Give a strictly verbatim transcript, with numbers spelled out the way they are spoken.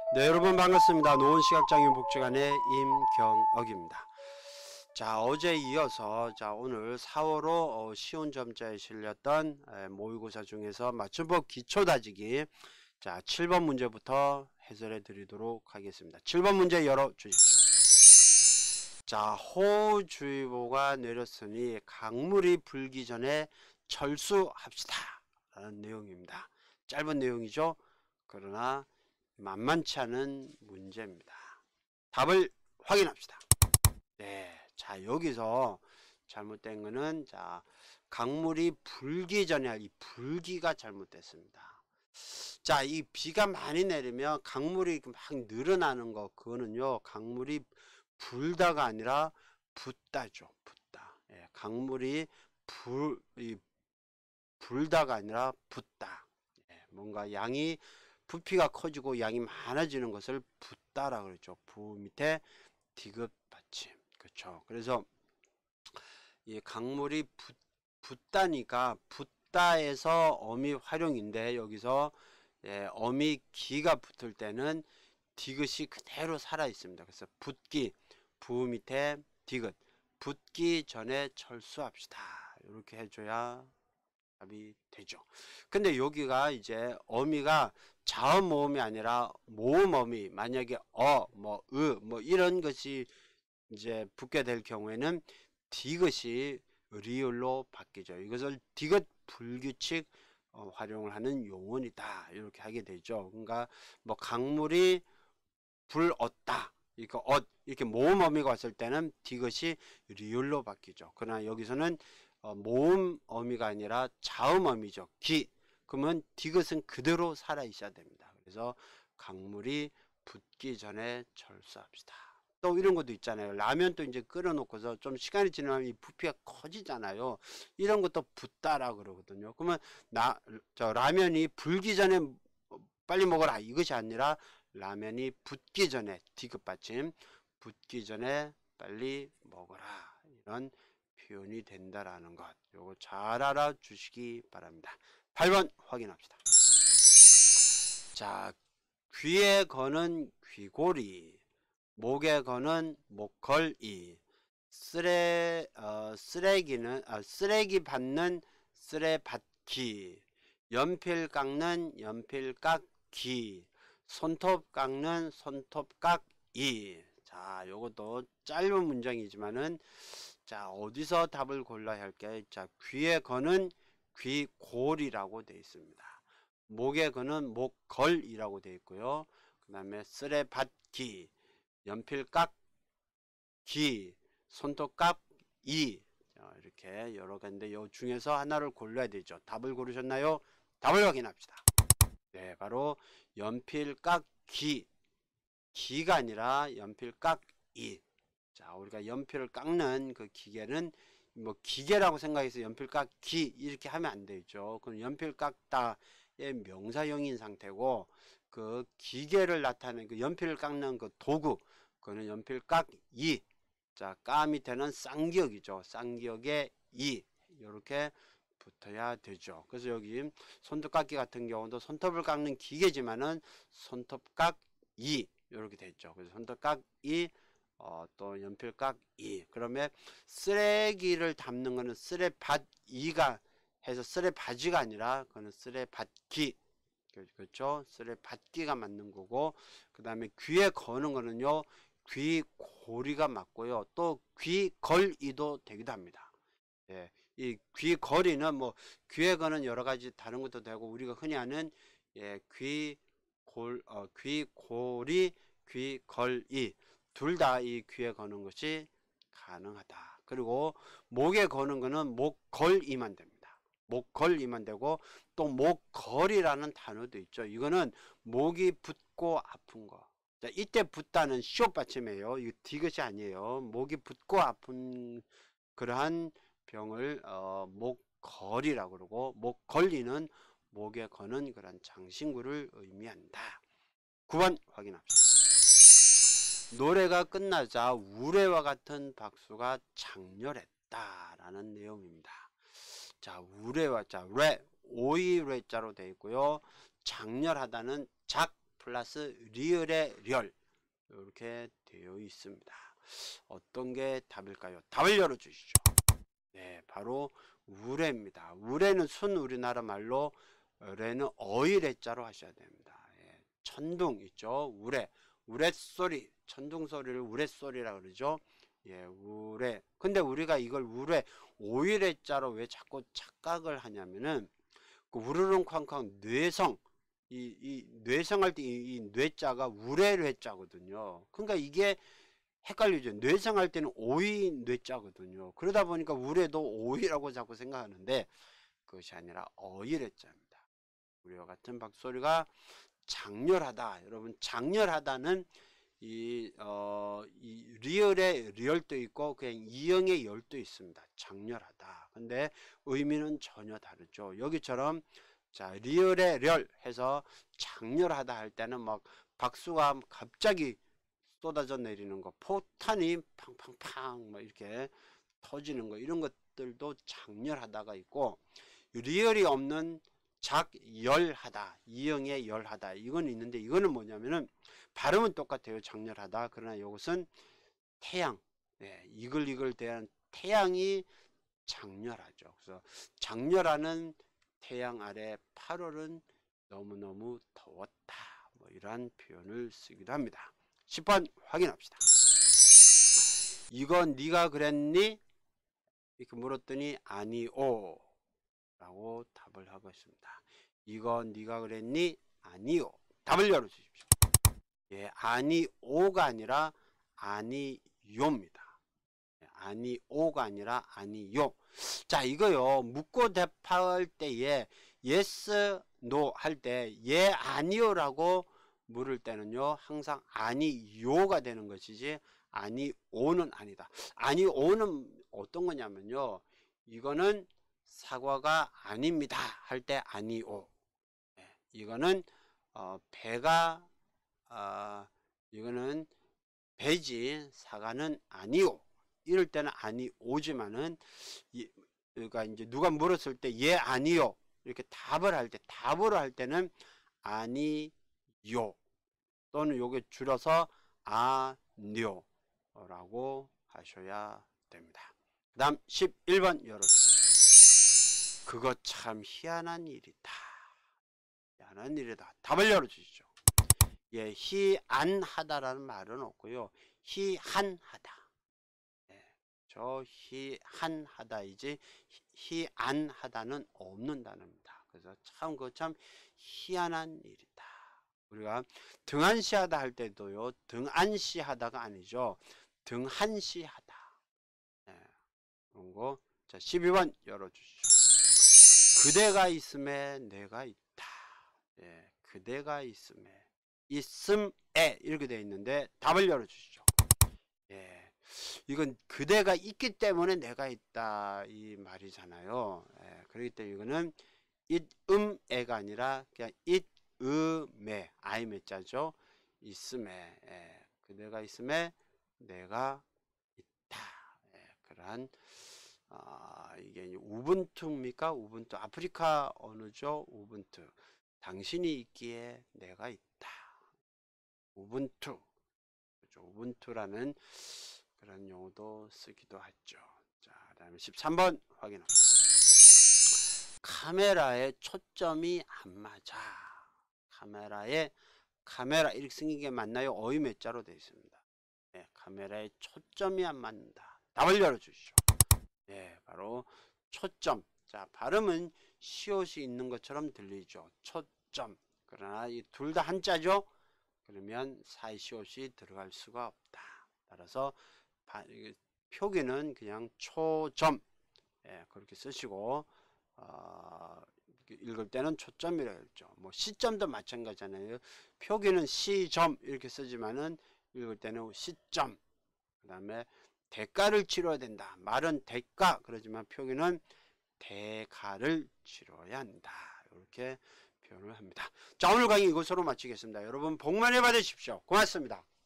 네, 여러분 반갑습니다. 노원시각장애인 복지관의 임경억입니다. 자, 어제 이어서 자 오늘 사월호 어, 쉬운 점자에 실렸던 에, 모의고사 중에서 맞춤법 기초다지기 자 칠 번 문제부터 해설해 드리도록 하겠습니다. 칠 번 문제 열어 주십시오. 자, 호우주의보가 내렸으니 강물이 불기 전에 철수합시다 라는 내용입니다. 짧은 내용이죠. 그러나 만만치 않은 문제입니다. 답을 확인합시다. 네, 자 여기서 잘못된 거는 자 강물이 불기 전에 할 이 불기가 잘못됐습니다. 자, 이 비가 많이 내리면 강물이 막 늘어나는 거 그거는요 강물이 불다가 아니라 붓다죠. 붓다. 예, 강물이 불, 이, 불다가 아니라 붓다. 예, 뭔가 양이 부피가 커지고 양이 많아지는 것을 붓다라 그러죠. 부 밑에 디귿 받침. 그렇죠. 그래서 이 강물이 붓, 붓다니까 붓다에서 어미 활용인데 여기서 예, 어미 기가 붙을 때는 디귿이 그대로 살아 있습니다. 그래서 붓기 부 밑에 디귿 붓기 전에 철수합시다. 이렇게 해줘야 답이 되죠. 근데 여기가 이제 어미가 자음 모음이 아니라 모음 어미, 만약에 어, 뭐, 으, 뭐 이런 것이 이제 붙게 될 경우에는 디귿이 리을로 바뀌죠. 이것을 디귿 불규칙 어, 활용을 하는 용언이다. 이렇게 하게 되죠. 그러니까 뭐 강물이 불었다. 이거 엇 이렇게 모음 어미가 왔을 때는 디귿이 리을로 바뀌죠. 그러나 여기서는 어, 모음 어미가 아니라 자음 어미죠. 기. 그러면 디귿은 그대로 살아 있어야 됩니다. 그래서 강물이 붓기 전에 철수합시다. 또 이런 것도 있잖아요. 라면 또 이제 끓여 놓고서 좀 시간이 지나면 이 부피가 커지잖아요. 이런 것도 붓다라 그러거든요. 그러면 나, 저 라면이 불기 전에 빨리 먹어라 이것이 아니라 라면이 붓기 전에 디귿 받침 붓기 전에 빨리 먹어라 이런 표현이 된다라는 것 요거 잘 알아주시기 바랍니다. 팔 번 확인합시다. 자, 귀에 거는 귀고리, 목에 거는 목걸이, 쓰레, 어, 쓰레기는 아, 쓰레기 받는 쓰레받기, 연필 깎는 연필깎기, 손톱 깎는 손톱깎이. 자, 요것도 짧은 문장이지만은 자 어디서 답을 골라야 할게. 자, 귀에 거는 귀골이라고 되어 있습니다. 목에 거는 목걸이라고 되어 있고요. 그 다음에 쓰레받기, 연필깎기, 손톱깎이. 자, 이렇게 여러 가지인데 요 중에서 하나를 골라야 되죠. 답을 고르셨나요? 답을 확인합시다. 네, 바로 연필깎기. 기가 아니라 연필깎이. 자, 우리가 연필을 깎는 그 기계는 뭐 기계라고 생각해서 연필깎기 이렇게 하면 안 되죠. 그럼 연필 깎다의 명사형인 상태고 그 기계를 나타내는 그 연필을 깎는 그 도구 그거는 연필깎이. 자, 까 밑에는 쌍기역이죠. 쌍기역의 이 이렇게 붙어야 되죠. 그래서 여기 손톱깎이 같은 경우도 손톱을 깎는 기계지만은 손톱깎이 이렇게 됐죠. 그래서 손톱깎이 어, 또 연필깎이. 그러면 쓰레기를 담는 거는 쓰레받이가 해서 쓰레바지가 아니라 그거는 쓰레받기. 그렇죠? 쓰레받기가 맞는 거고 그 다음에 귀에 거는 거는요 귀고리가 맞고요 또 귀걸이도 되기도 합니다. 예, 이 귀걸이는 뭐 귀에 거는 여러 가지 다른 것도 되고 우리가 흔히 아는 예, 귀골 어, 귀고리 귀걸이 둘 다 이 귀에 거는 것이 가능하다. 그리고 목에 거는 거는 목걸이만 됩니다. 목걸이만 되고 또 목걸이라는 단어도 있죠. 이거는 목이 붓고 아픈 거. 자, 이때 붓다는 시옷 받침이에요. 이거 디귿이 아니에요. 목이 붓고 아픈 그러한 병을 어, 목걸이라고 그러고 목걸이는 목에 거는 그런 장신구를 의미한다. 구 번 확인합시다. 노래가 끝나자 우레와 같은 박수가 장렬했다 라는 내용입니다. 자, 우레와 자, 레, 오이 레자로 되어 있고요. 장렬하다는 작, 플러스 리을의 렬 이렇게 되어 있습니다. 어떤 게 답일까요? 답을 열어주시죠. 네, 바로 우레입니다. 우레는 순 우리나라 말로 레는 어이레자로 하셔야 됩니다. 예, 천둥 있죠. 우레, 우레소리, 천둥소리를 우레소리라 그러죠. 예, 우레. 근데 우리가 이걸 우레, 오이레자로 왜 자꾸 착각을 하냐면은 그 우르릉 쾅쾅 뇌성, 이, 이 뇌성할 때 이 이 뇌자가 우레뇌자거든요. 그러니까 이게 헷갈리죠. 뇌성할 때는 오이 뇌자거든요. 그러다 보니까 우레도 오이라고 자꾸 생각하는데 그것이 아니라 어이레자입니다. 우리와 같은 박소리가 장렬하다. 여러분, 장렬하다는 이, 어, 이 리얼의 리얼도 있고 그냥 이형의 열도 있습니다. 장렬하다. 근데 의미는 전혀 다르죠. 여기처럼 자, 리얼의 렬 해서 장렬하다 할 때는 막 박수가 갑자기 쏟아져 내리는 거, 포탄이 팡팡팡 막 이렇게 터지는 거, 이런 것들도 장렬하다가 있고, 리얼이 없는 작열하다, 이형의 열하다, 이건 있는데, 이거는 뭐냐면은 발음은 똑같아요. 장렬하다. 그러나 이것은 태양, 네, 이글이글 대한 태양이 장렬하죠. 그래서 장렬하는 태양 아래 팔월은 너무너무 더웠다, 뭐 이러한 표현을 쓰기도 합니다. 십 번 확인합시다. 이건 네가 그랬니? 이렇게 물었더니 아니오 라고 답을 하고 있습니다. 이건 네가 그랬니? 아니오. 답을 열어주십시오. 예, 아니오가 아니라 아니요입니다. 아니오가 아니라 아니요. 자, 이거요, 묻고 대답할 때에 yes, no 할 때 예, 아니요라고 물을 때는요, 항상 아니요가 되는 것이지 아니오는 아니다. 아니오는 어떤 거냐면요, 이거는 사과가 아닙니다 할 때 아니오. 네, 이거는 어, 배가 어, 이거는 배지 사과는 아니오. 이럴 때는 아니오지만은 이, 그러니까 이제 누가 물었을 때 예, 아니요 이렇게 답을 할 때, 답으로 할 때는 아니 요 또는 요게 줄여서 아뇨 라고 하셔야 됩니다. 그 다음 십일 번 열어주시죠. 그거 참 희한한 일이다. 희한한 일이다. 답을 열어주시죠. 예, 희안하다라는 말은 없고요. 희한하다. 예, 저 희한하다이지 희안하다는 없는 단어입니다. 그래서 참 그거 참 희한한 일이다. 우리가 등한시하다 할 때도요, 등한시하다가 아니죠. 등한시하다. 네, 그런 거. 자, 십이 번 열어주시죠. 그대가 있음에 내가 있다. 예, 그대가 있음에, 있음에 이렇게 되어 있는데 답을 열어주시죠. 예, 이건 그대가 있기 때문에 내가 있다 이 말이잖아요. 예, 그렇기 때문에 이거는 it음에가 아니라 그냥 it 음에, 아임에 짜죠. 있음에, 예, 그대가 있음에 내가 있다. 예, 그러한 어, 이게 우분투입니까? 우분투, 아프리카 언어죠. 우분투, 당신이 있기에 내가 있다. 우분투, 그렇죠. 우분투라는 그런 용어도 쓰기도 하죠. 자, 다음에 십삼 번 확인합니다. 카메라에 초점이 안 맞아. 카메라에, 카메라 이렇게 생긴 게 맞나요? 어휘 몇 자로 되어 있습니다. 네, 카메라에 초점이 안 맞는다. 답을 열어주시죠. 네, 바로 초점. 자, 발음은 시옷이 있는 것처럼 들리죠. 초점. 그러나 이 둘 다 한자죠. 그러면 사이 시옷이 들어갈 수가 없다. 따라서 바, 표기는 그냥 초점. 예, 그렇게 쓰시고 어, 읽을 때는 초점이라고 했죠. 뭐 시점도 마찬가지잖아요. 표기는 시점 이렇게 쓰지만은 읽을 때는 시점. 그 다음에 대가를 치러야 된다. 말은 대가 그러지만 표기는 대가를 치러야 한다. 이렇게 표현을 합니다. 자, 오늘 강의 이것으로 마치겠습니다. 여러분 복 많이 받으십시오. 고맙습니다.